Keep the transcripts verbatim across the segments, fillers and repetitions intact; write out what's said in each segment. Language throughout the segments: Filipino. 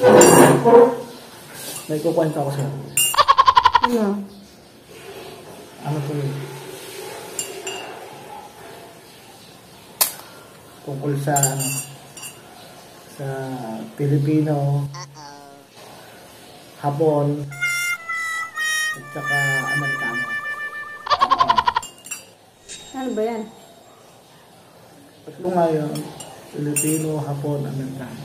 May kukwento ako sa'yo. Ano? Ano po yun? Tungkol sa ano, sa Pilipino, Hapon, at saka Amerikano. Ano ba yan? Tatlo nga yun, Pilipino, Hapon, Amerikano.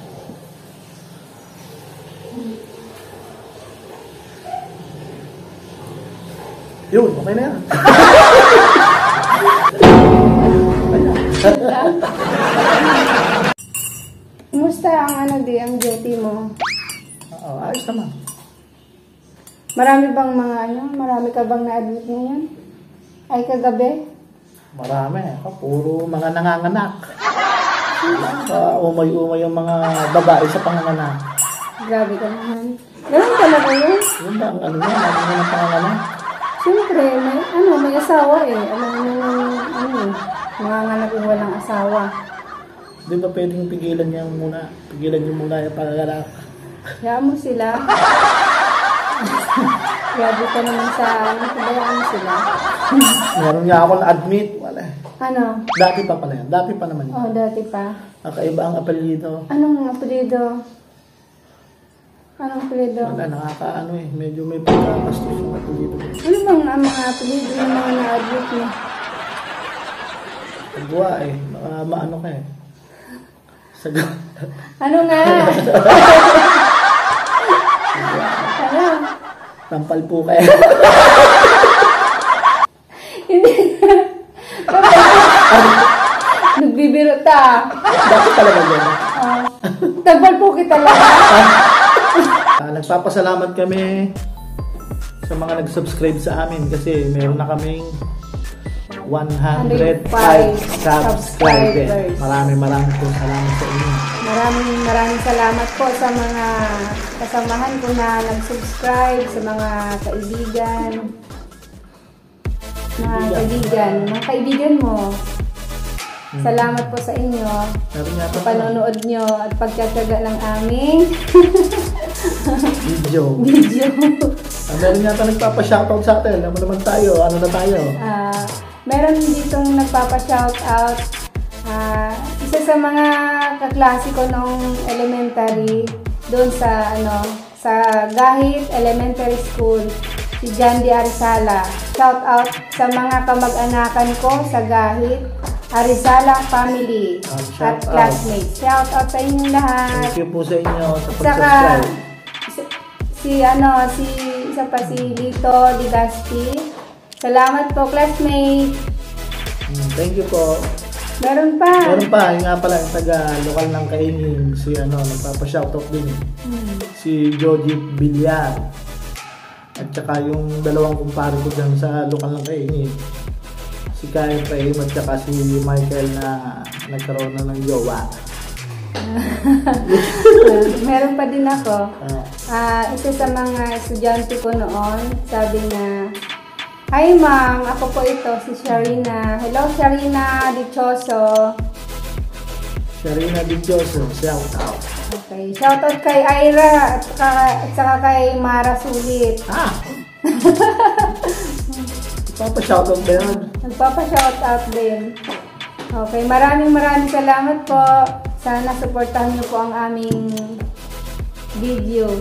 Yun, okay na yan. Kumusta ang ano di, ang duty mo? Oo, ayos naman. Marami bang mga ano? Marami ka bang na-admit ngayon? Ay kagabi? Marami. Ako, puro mga nanganganak. Uh, umay-umay yung mga babae sa panganganak. Grabe ka naman. Ganun talaga yun? Yun ba ang ano yun? Ano yun ang panganganak? Siyempre, may, ano, may asawa eh. Alam mo nung, ano eh, nanganganak yung walang asawa. Di ba pwedeng pigilan niya muna? Pigilan niyo muna yung panganganak. Kaya mo sila. Grabe ka naman sa, ano, kabayaan mo sila. Meron nga ako na-admit. Wala. Ano? Dati pa pala yan. Dati pa naman yun. Oh, dati pa. Nakaiba ang apelyido. Anong apelido? Anong apelido? Wala, nakakaano eh. Medyo may pagkakastos yung apelyido. Ano bang ang mga apelido ng mga na-admit mo? Sagwa eh. Baka maano ka eh. Sagwa. Ano nga? Ano? Tampal po kayo. Hindi. Nagbibiro ta. Dati talaga yun. Uh, Tagbal po kita lang. Uh, nagpapasalamat kami sa mga nag-subscribe sa amin kasi meron na kaming one hundred five subscribers. Maraming maraming po salamat sa inyo. Maraming maraming salamat po sa mga kasamahan ko na nag-subscribe, sa mga kaibigan. Mga kaibigan, mga kaibigan mo. Salamat po sa inyo sa panonood nyo at pagkatsaga ng aming video. video. Ang meron nga ito nagpapa-shoutout sa atin. Ano naman tayo? Ano na tayo? Uh, meron ditong nagpapa-shoutout. Uh, isa sa mga kaklase ko nung elementary, doon sa ano sa Gahit Elementary School, si John D. Arizala. Shoutout sa mga kamag-anakan ko sa Gahit Arizala family um, at classmates. Shout out sa inyong lahat. Thank you po sa inyo sa saka pag-subscribe. Si, si ano, si isa pa si Lito Digasti. Salamat po classmate. Mm, thank you po. Meron pa. Meron pa, yung nga pala yung taga lokal ng Kaingin, si ano, nagpapa-shoutout din. Hmm. Si Joji Villar. At saka yung dalawang kumpare ko dyan sa lokal ng Kaingin. Si Kyle Frame at saka si Michael na nagkaroon na ng jowa. Meron pa din ako. Uh, uh, isa sa mga estudyante ko noon, sabi na, "Hi ma'am, ako po ito, si Sharina. Hello Sharina Dichoso." Sharina Dichoso, shout out. Okay, shout out kay Ira at saka, at saka kay Mara Sulit. Ah! Nagpapa-shoutout ba yan? Nagpapa-shoutout din. Okay, maraming maraming salamat po. Sana supportahan niyo po ang aming videos.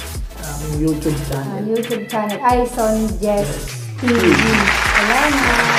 Aming YouTube channel. Uh, YouTube channel, Ison Jess T V. Salamat!